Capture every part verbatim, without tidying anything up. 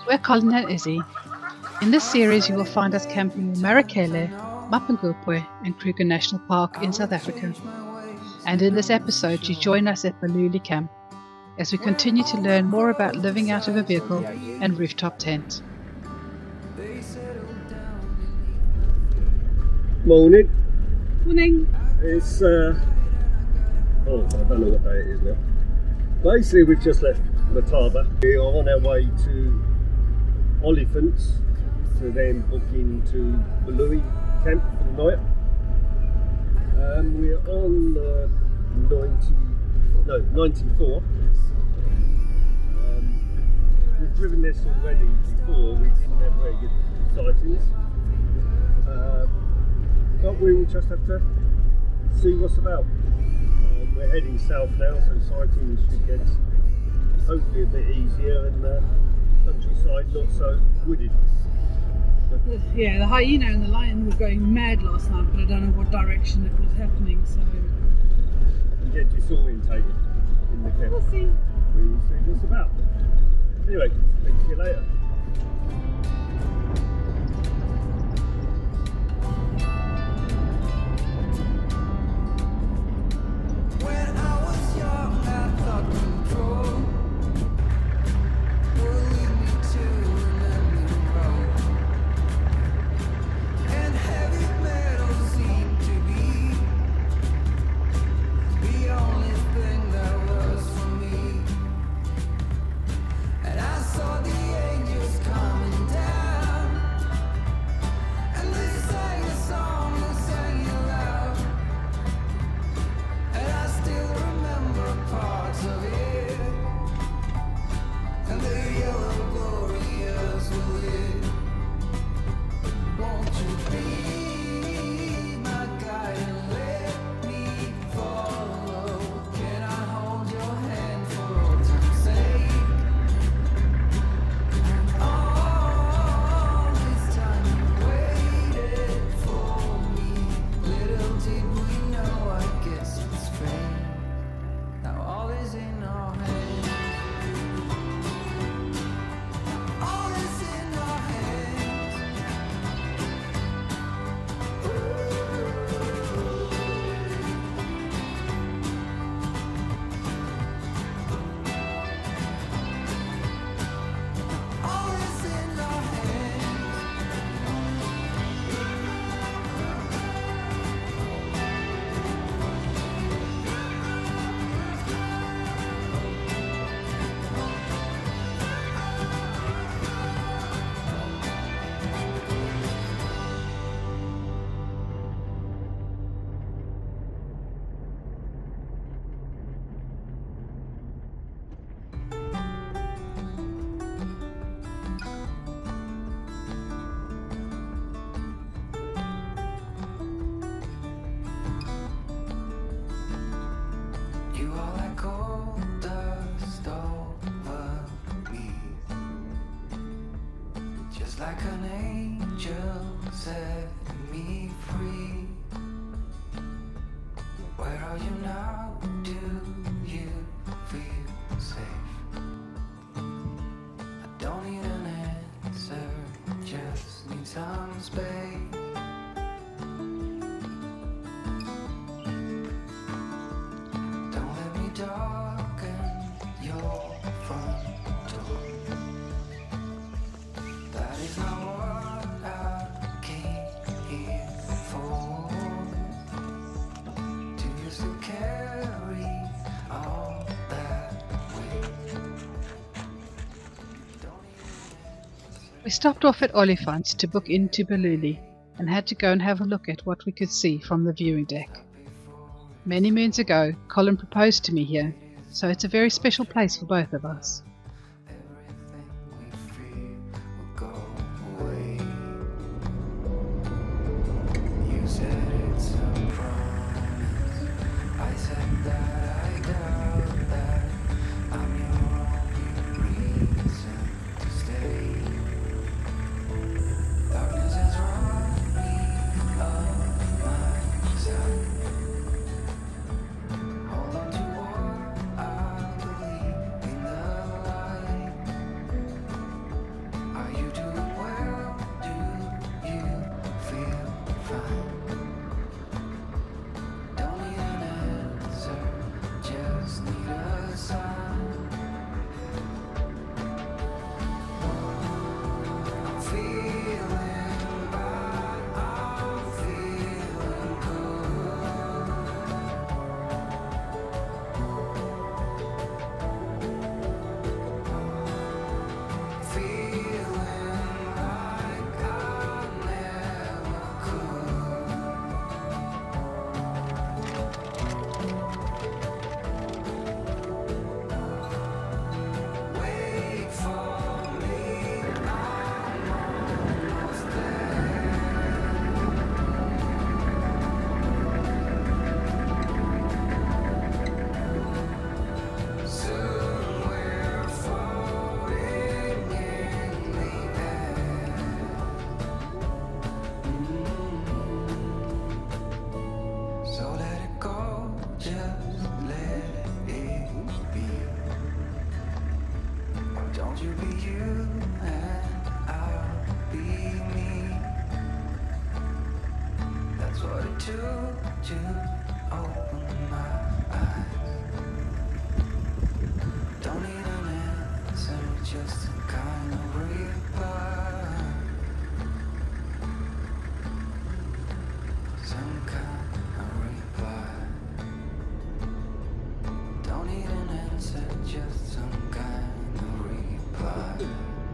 We're Colin and Izzy. In this series you will find us camping in Marakele, Mapungubwe and Kruger National Park in South Africa. And in this episode you join us at Balule camp as we continue to learn more about living out of a vehicle and rooftop tent. Morning. Morning. It's, uh, oh, I don't know what day it is now. Basically, we've just left Letaba. We are on our way to Olifants to then book into Balule camp for the night. Um, we're on uh, ninety, no, ninety-four. Um, we've driven this already before. We didn't have very good sightings. Uh, but we will just have to see what's about. Um, we're heading south now, so sightings should get hopefully a bit easier and uh, countryside not so wooded. But yeah, the hyena and the lion were going mad last night, but I don't know what direction it was happening, so... you get disorientated in the camp. We'll see. We will see what's about. Anyway, speak to you later. Like an angel set me free. Where are you now? Do you feel safe? I don't need an answer, just need some space. Don't let me darken your front door. That is not what I came here for. Do you still carry all that weight? We stopped off at Olifants to book into Balule and had to go and have a look at what we could see from the viewing deck. Many moons ago, Colin proposed to me here, so it's a very special place for both of us. Hold on to what I believe in the to, to open my eyes. Don't need an answer, just a kind of reply. Some kind of reply. Don't need an answer, just some kind of reply.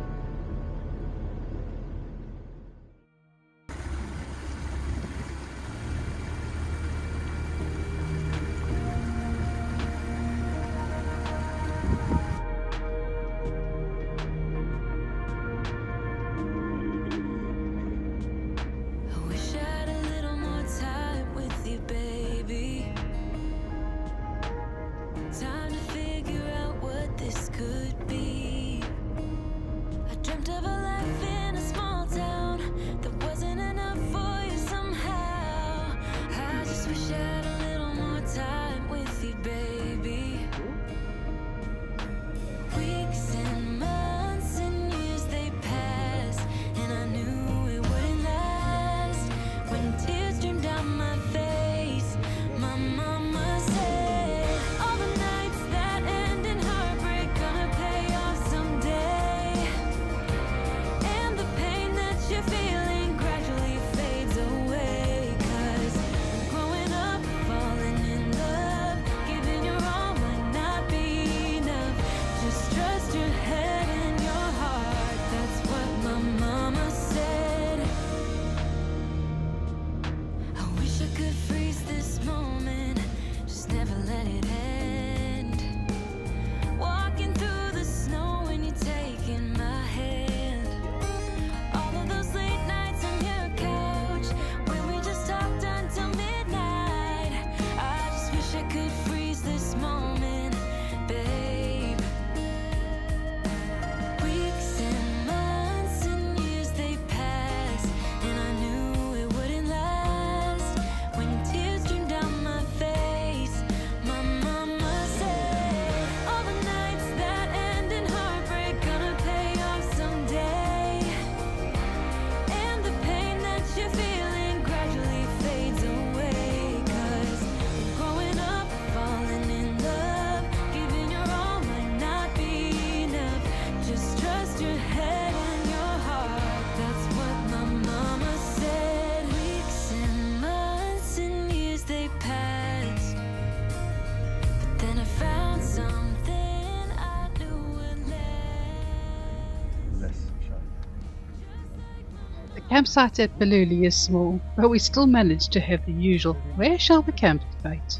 The campsite at Balule is small, but we still manage to have the usual "where shall we camp" debate.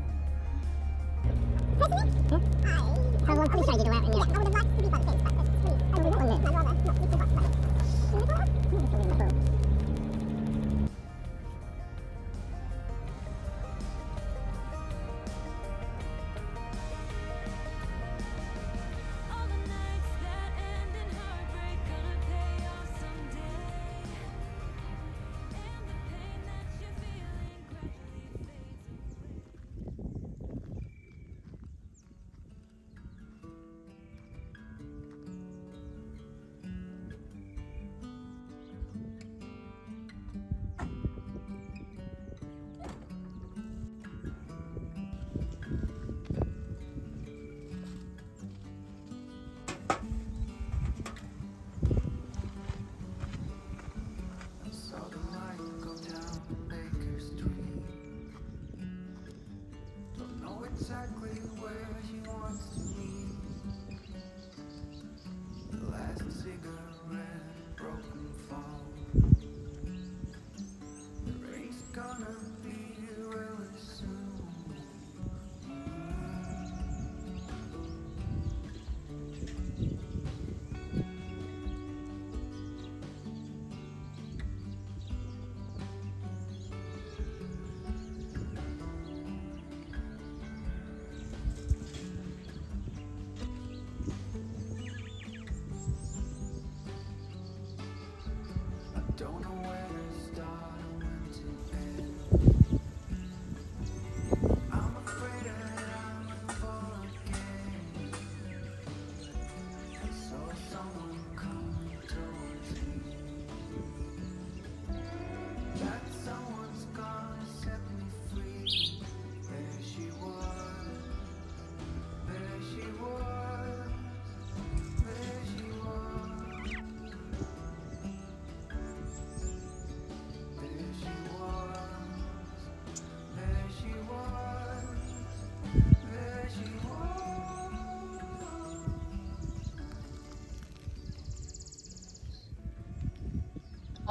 Exactly where she wants to be. The last cigarette, broken phone. The rain's gonna be here really soon.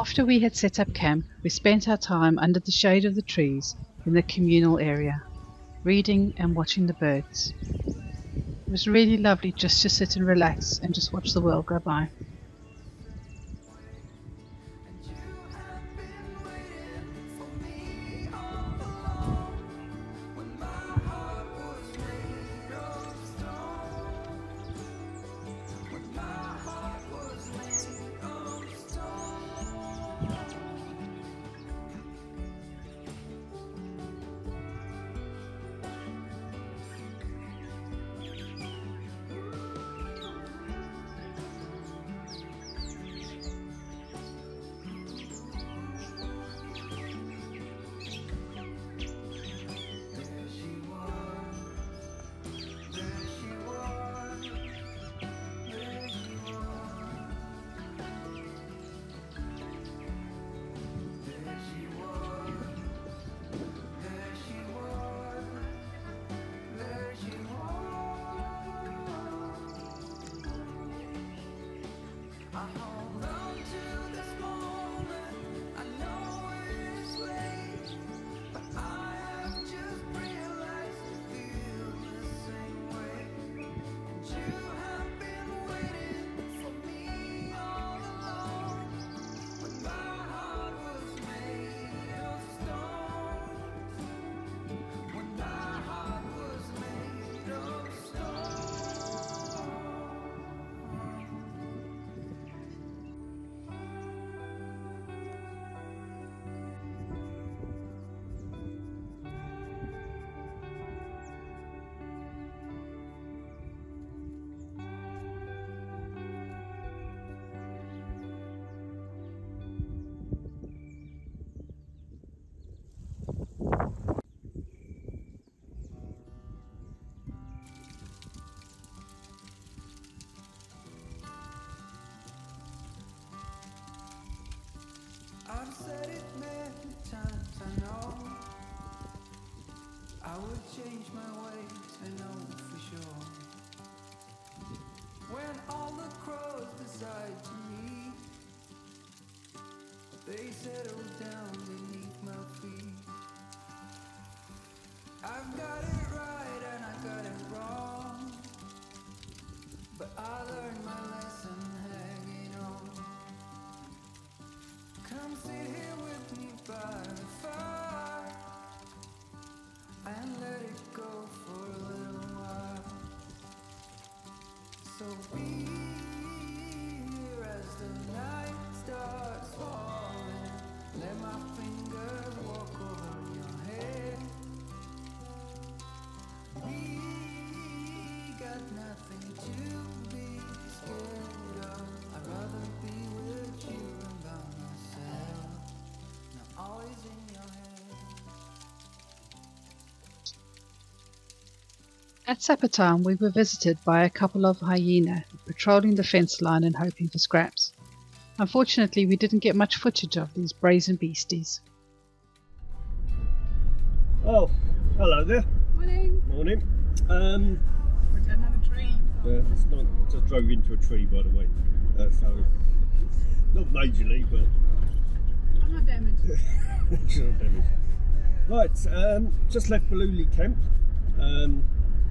After we had set up camp, we spent our time under the shade of the trees in the communal area, reading and watching the birds. It was really lovely just to sit and relax and just watch the world go by. I've said it many times, I know I would change my ways, I know for sure. When all the crows decide to meet, they settle down beneath my feet. I've got it right and I got it wrong, but I learned my lesson hanging on. Come sit here with me by the fire and let it go for a little while. So be here as the night starts falling. Let my fingers walk over your head. We got nothing to be scared of. I'd rather be with you and by myself, not always in your head. At supper time, we were visited by a couple of hyenas patrolling the fence line and hoping for scraps. Unfortunately, we didn't get much footage of these brazen beasties. Oh, hello there. Morning. Morning. Um, We've got another tree. yeah, it's not, I just drove into a tree, by the way. Uh, so, not majorly, but I'm not damaged. sure damage. Right, um, just left Balule camp. Um,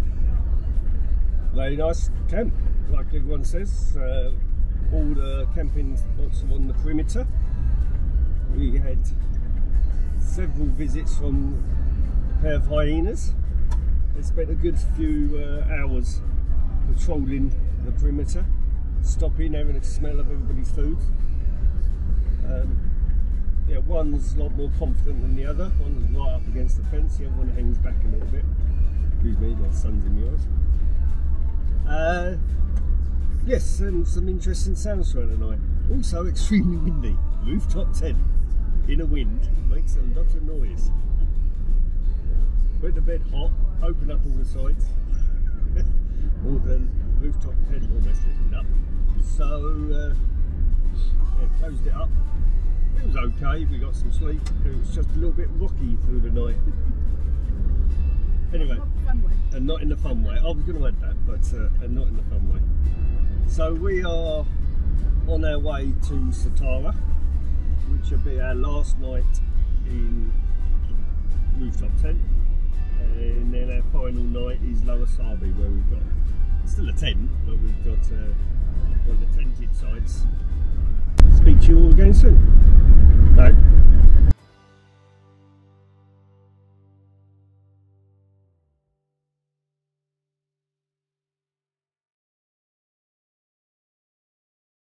very nice camp, like everyone says. Uh, all the camping spots are on the perimeter. We had several visits from a pair of hyenas. They spent a good few uh, hours patrolling the perimeter, stopping, having a smell of everybody's food. Um, yeah, one's a lot more confident than the other. One's right up against the fence, the other one hangs back a little bit. Excuse me, their sun's in my eyes. Uh, yes, and some interesting sounds throughout the night. Also extremely windy. Rooftop tent in a wind makes a lot of noise. Went to bed hot, open up all the sides. More than rooftop tent almost lifted up. So, uh, yeah, closed it up. It was okay, we got some sleep. It was just a little bit rocky through the night. Anyway, Not the fun way. and not in the fun way. I was going to add that, but uh, and not in the fun way. So we are on our way to Satara. which will be our last night in rooftop tent, and then our final night is Lower Sabi, where we've got still a tent, but we've got uh, one of the tented sites. Speak to you all again soon. No.